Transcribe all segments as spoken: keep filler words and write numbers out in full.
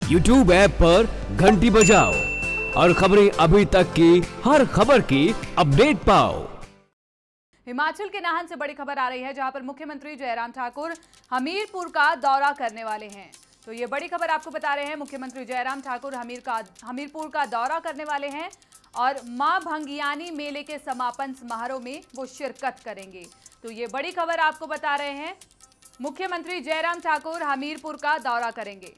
YouTube app पर घंटी बजाओ और खबरें अभी तक की हर खबर की अपडेट पाओ। हिमाचल के नाहन से बड़ी खबर आ रही है, जहां पर मुख्यमंत्री जयराम ठाकुर हमीरपुर का दौरा करने वाले हैं। तो ये बड़ी खबर आपको बता रहे हैं, मुख्यमंत्री जयराम ठाकुर हमीर का हमीरपुर का दौरा करने वाले हैं और मां भंगियानी मेले के समापन समारोह में वो शिरकत करेंगे। तो ये बड़ी खबर आपको बता रहे हैं, मुख्यमंत्री जयराम ठाकुर हमीरपुर का दौरा करेंगे।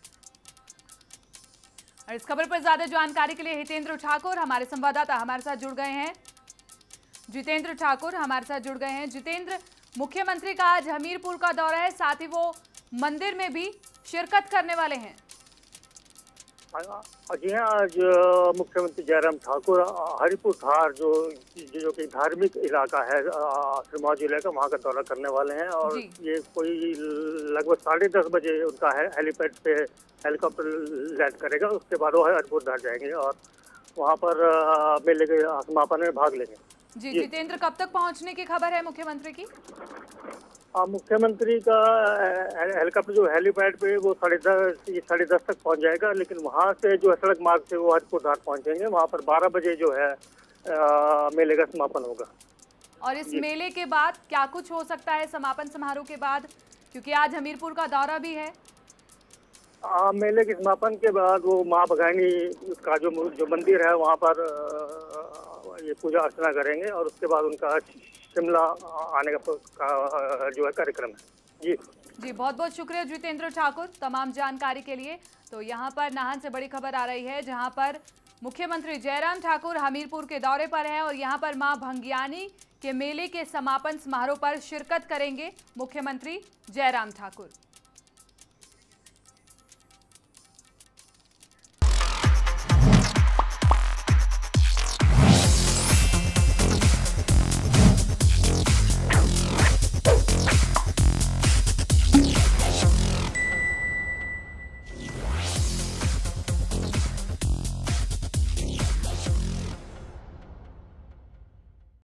और इस खबर पर ज्यादा जानकारी के लिए हितेंद्र ठाकुर हमारे संवाददाता हमारे साथ जुड़ गए हैं। जितेंद्र ठाकुर हमारे साथ जुड़ गए हैं। जितेंद्र, मुख्यमंत्री का आज हमीरपुर का दौरा है, साथ ही वो मंदिर में भी शिरकत करने वाले हैं। जी हाँ, आज मुख्यमंत्री जयराम ठाकुर हरिपुर धार जो जो कि धार्मिक इलाका है सिरमौर जिले का, वहाँ का दौरा करने वाले हैं। और ये कोई लगभग साढ़े दस बजे उनका है हेलीपैड पे हेलीकॉप्टर लैंड करेगा। उसके बाद वो हरिपुर धार जाएंगे और वहाँ पर मेले के समापन में भाग लेंगे। जी जितेंद्र, कब तक पहुँचने की खबर है मुख्यमंत्री की? आ, मुख्यमंत्री का हेलीकॉप्टर जो हेलीपैड पे वो साढ़े दस साढ़े दस तक पहुंच जाएगा, लेकिन वहां से जो है सड़क मार्ग से वो हरिपुर धार पहुंचेंगे। वहां पर बारह बजे जो है आ, मेले का समापन होगा। और इस मेले के बाद क्या कुछ हो सकता है समापन समारोह के बाद, क्योंकि आज हमीरपुर का दौरा भी है? आ, मेले के समापन के बाद वो माँ भगानी का जो जो मंदिर है वहाँ पर आ, ये पूजा अर्चना करेंगे और उसके बाद उनका शिमला आने का, का जो है कार्यक्रम है। जी जी बहुत बहुत शुक्रिया जितेंद्र ठाकुर तमाम जानकारी के लिए। तो यहाँ पर नाहन से बड़ी खबर आ रही है, जहाँ पर मुख्यमंत्री जयराम ठाकुर हमीरपुर के दौरे पर हैं और यहाँ पर मां भंगियानी के मेले के समापन समारोह पर शिरकत करेंगे मुख्यमंत्री जयराम ठाकुर।